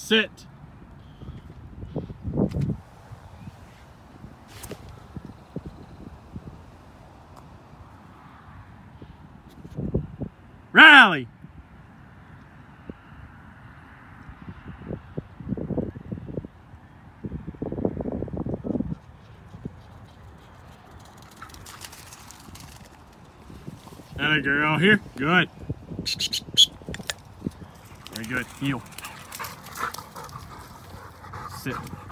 Sit. Rally. Atta girl, here. Good. Very good. Heel. Sit.